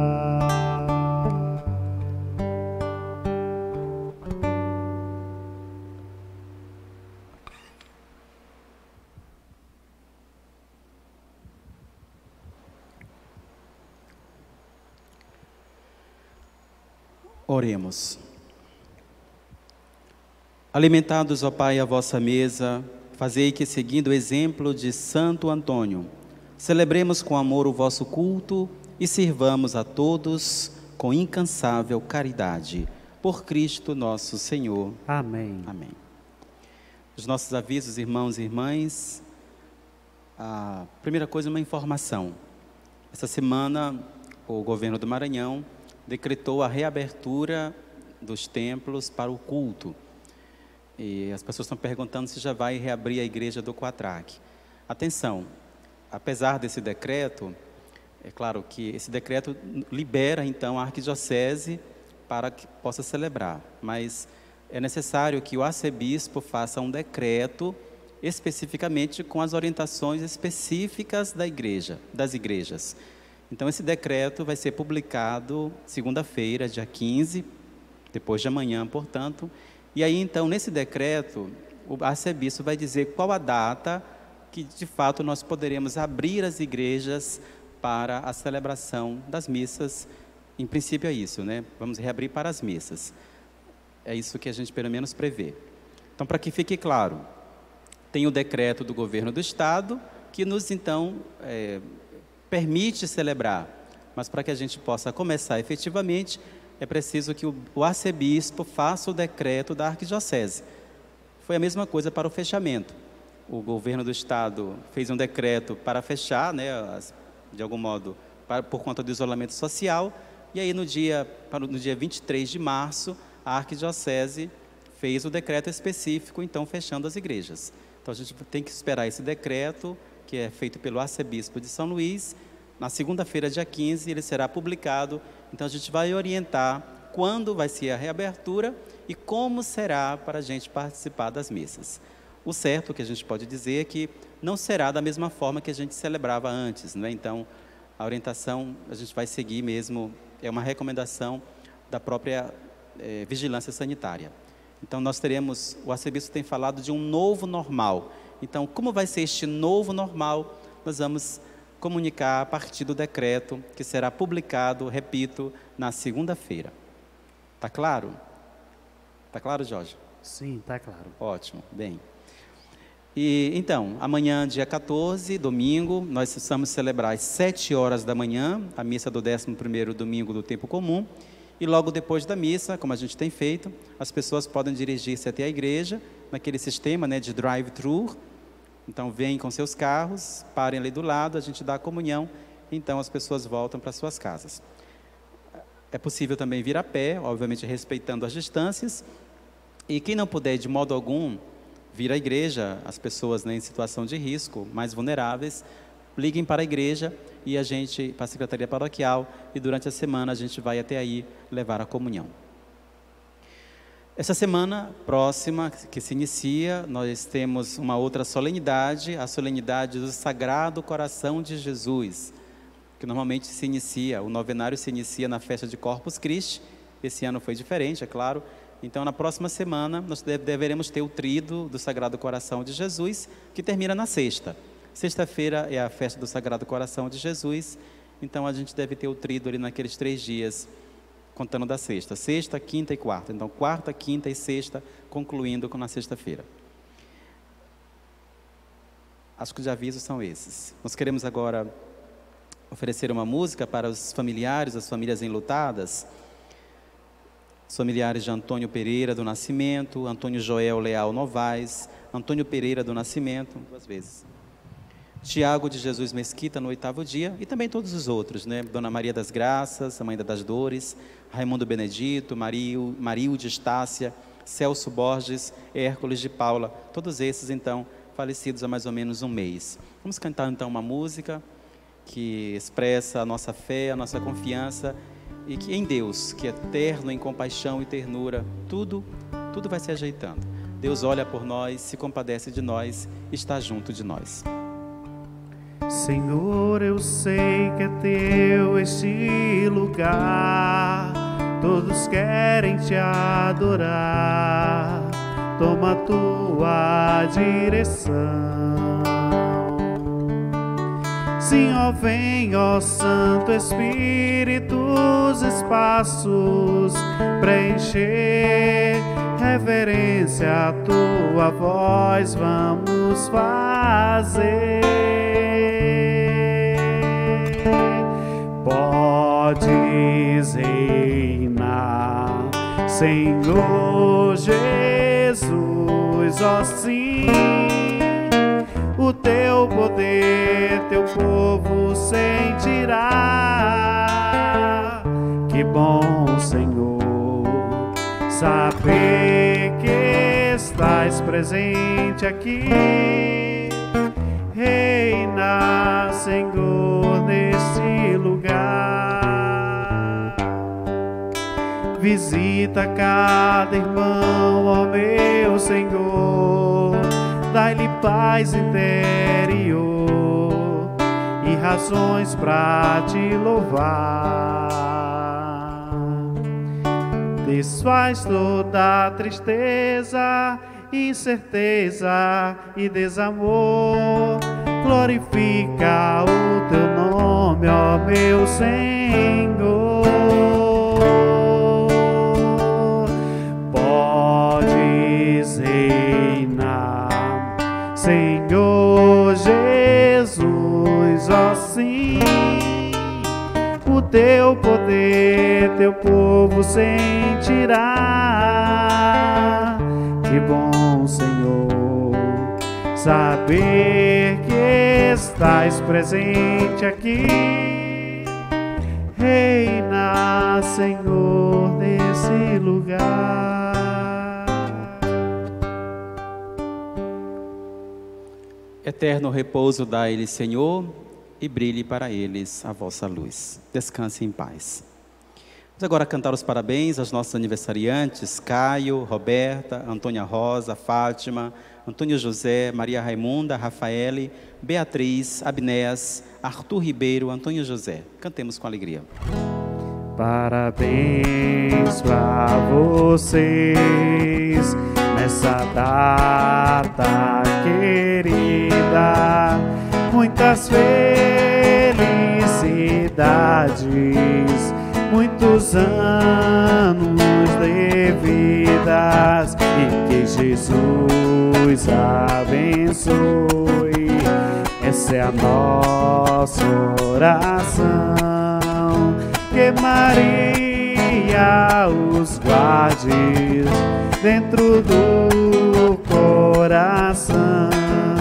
Oremos. Alimentados, ó Pai, a vossa mesa, fazei que, seguindo o exemplo de Santo Antônio, celebremos com amor o vosso culto e sirvamos a todos com incansável caridade. Por Cristo nosso Senhor. Amém. Amém. Os nossos avisos, irmãos e irmãs. A primeira coisa, uma informação. Essa semana, o governo do Maranhão decretou a reabertura dos templos para o culto. E as pessoas estão perguntando se já vai reabrir a igreja do Quatraque. Atenção, apesar desse decreto, é claro que esse decreto libera então a arquidiocese para que possa celebrar, mas é necessário que o arcebispo faça um decreto especificamente com as orientações específicas da igreja, das igrejas. Então esse decreto vai ser publicado segunda-feira, dia 15, depois de amanhã, portanto. E aí, então, nesse decreto, o arcebispo vai dizer qual a data que, de fato, nós poderemos abrir as igrejas para a celebração das missas. Em princípio é isso, né? Vamos reabrir para as missas. É isso que a gente, pelo menos, prevê. Então, para que fique claro, tem o decreto do governo do Estado, que nos, então, permite celebrar. Mas para que a gente possa começar efetivamente, é preciso que o arcebispo faça o decreto da arquidiocese. Foi a mesma coisa para o fechamento. O governo do Estado fez um decreto para fechar, né, de algum modo, por conta do isolamento social, e aí no dia 23 de março, a arquidiocese fez o decreto específico, então fechando as igrejas. Então a gente tem que esperar esse decreto, que é feito pelo arcebispo de São Luís. Na segunda-feira, dia 15, ele será publicado. Então a gente vai orientar quando vai ser a reabertura e como será para a gente participar das missas. O certo que a gente pode dizer é que não será da mesma forma que a gente celebrava antes, né? Então, a orientação a gente vai seguir mesmo, é uma recomendação da própria vigilância sanitária. Então, nós teremos, o arcebispo tem falado de um novo normal. Então, como vai ser este novo normal? Nós vamos comunicar a partir do decreto que será publicado, repito, na segunda-feira. Está claro? Está claro, Jorge? Sim, está claro. Ótimo, bem. E então, amanhã, dia 14, domingo, nós vamos celebrar às 7 horas da manhã, a missa do 11º domingo do tempo comum, e logo depois da missa, como a gente tem feito, as pessoas podem dirigir-se até a igreja, naquele sistema, né, de drive-thru. Então, vêm com seus carros, parem ali do lado, a gente dá a comunhão, então as pessoas voltam para suas casas. É possível também vir a pé, obviamente respeitando as distâncias, e quem não puder de modo algum vir à igreja, as pessoas, né, em situação de risco, mais vulneráveis, liguem para a igreja e a gente, para a Secretaria Paroquial, e durante a semana a gente vai até aí levar a comunhão. Essa semana próxima, que se inicia, nós temos uma outra solenidade, a solenidade do Sagrado Coração de Jesus, que normalmente se inicia, o novenário se inicia na festa de Corpus Christi. Esse ano foi diferente, é claro. Então, na próxima semana, nós deveremos ter o tríduo do Sagrado Coração de Jesus, que termina na sexta. Sexta-feira é a festa do Sagrado Coração de Jesus, então a gente deve ter o tríduo ali naqueles 3 dias, contando da sexta. Sexta, quinta e quarta. Então, quarta, quinta e sexta, concluindo com na sexta-feira. Acho que os avisos são esses. Nós queremos agora oferecer uma música para os familiares, as famílias enlutadas. Os familiares de Antônio Pereira do Nascimento, Antônio Joel Leal Novaes, Antônio Pereira do Nascimento, 2 vezes. Tiago de Jesus Mesquita no 8º dia, e também todos os outros, né? Dona Maria das Graças, a Mãe das Dores, Raimundo Benedito, Marilde Estácia, Celso Borges, Hércules de Paula, todos esses então falecidos há mais ou menos 1 mês. Vamos cantar então uma música que expressa a nossa fé, a nossa confiança, e que em Deus, que é eterno em compaixão e ternura, tudo vai se ajeitando. Deus olha por nós, se compadece de nós, está junto de nós. Senhor, eu sei que é teu este lugar, todos querem te adorar, toma tua direção. Sim, ó vem, ó Santo Espírito, os espaços preencher, reverência a tua voz vamos fazer. Podes reinar, Senhor Jesus, ó sim, o teu poder, teu povo sentirá. Que bom, Senhor, saber que estás presente aqui. Reina, Senhor, neste lugar. Visita cada irmão, ó meu Senhor, dai-lhe paz interior e razões para te louvar. Desfaz toda tristeza, incerteza e desamor, glorifica o teu nome, ó meu Senhor. Podes reinar, Senhor Jesus, ó sim, o teu poder, teu povo sentirá. Que bom, Senhor, saber que estás presente aqui. Reina, Senhor, nesse lugar. Eterno repouso dai-lhe, Senhor, e brilhe para eles a vossa luz. Descanse em paz. Vamos agora cantar os parabéns aos nossos aniversariantes: Caio, Roberta, Antônia Rosa, Fátima, Antônio José, Maria Raimunda, Rafaele, Beatriz, Abnés, Arthur Ribeiro, Antônio José. Cantemos com alegria. Parabéns pra vocês nessa data querida, muitas felicidades, muitos anos de vidas, e que Jesus abençoe. Essa é a nossa oração. Que Maria os guarde dentro do coração.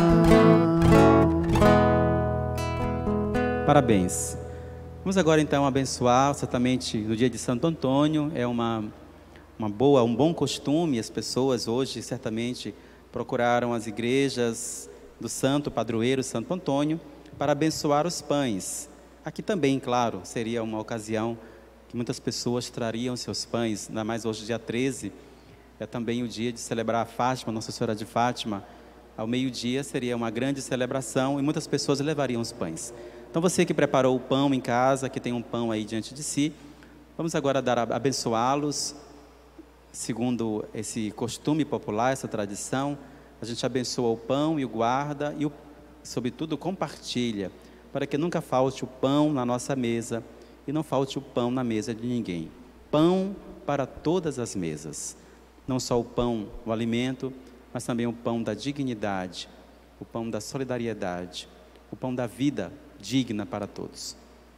Parabéns. Vamos agora então abençoar, certamente no dia de Santo Antônio, é um bom costume, as pessoas hoje certamente procuraram as igrejas do santo padroeiro Santo Antônio para abençoar os pães. Aqui também, claro, seria uma ocasião que muitas pessoas trariam seus pães, ainda mais hoje, dia 13, é também o dia de celebrar a Fátima, Nossa Senhora de Fátima. Ao meio-dia seria uma grande celebração e muitas pessoas levariam os pães. Então você que preparou o pão em casa, que tem um pão aí diante de si, vamos agora abençoá-los, segundo esse costume popular, essa tradição. A gente abençoa o pão e o guarda e, sobretudo, compartilha, para que nunca falte o pão na nossa mesa e não falte o pão na mesa de ninguém. Pão para todas as mesas. Não só o pão, o alimento, mas também o pão da dignidade, o pão da solidariedade, o pão da vida digna para todos.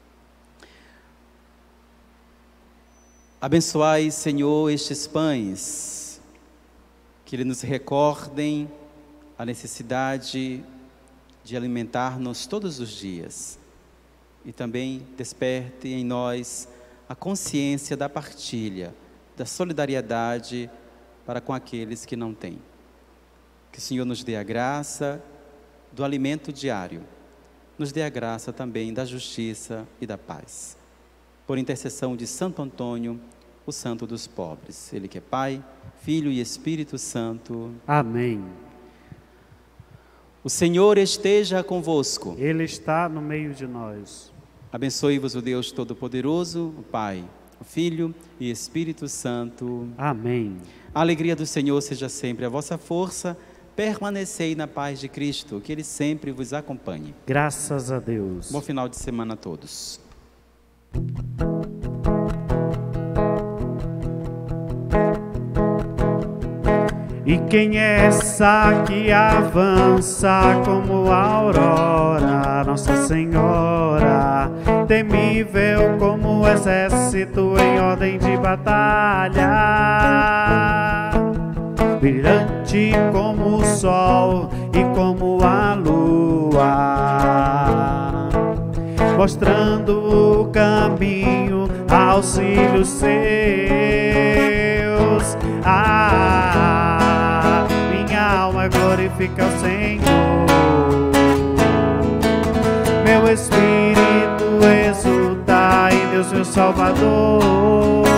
Abençoai, Senhor, estes pães, que eles nos recordem a necessidade de alimentar-nos todos os dias e também desperte em nós a consciência da partilha, da solidariedade para com aqueles que não têm. Que o Senhor nos dê a graça do alimento diário, nos dê a graça também da justiça e da paz. Por intercessão de Santo Antônio, o santo dos pobres, ele que é Pai, Filho e Espírito Santo. Amém. O Senhor esteja convosco. Ele está no meio de nós. Abençoe-vos o Deus Todo-Poderoso, o Pai, o Filho e Espírito Santo. Amém. A alegria do Senhor seja sempre a vossa força. Permanecei na paz de Cristo, que Ele sempre vos acompanhe. Graças a Deus. Bom final de semana a todos. E quem é essa que avança como a aurora? Nossa Senhora, temível como o exército em ordem de batalha, brilhante como o sol e como a lua, mostrando o caminho aos filhos seus. Minha alma glorifica o Senhor, meu espírito exulta em Deus meu Salvador.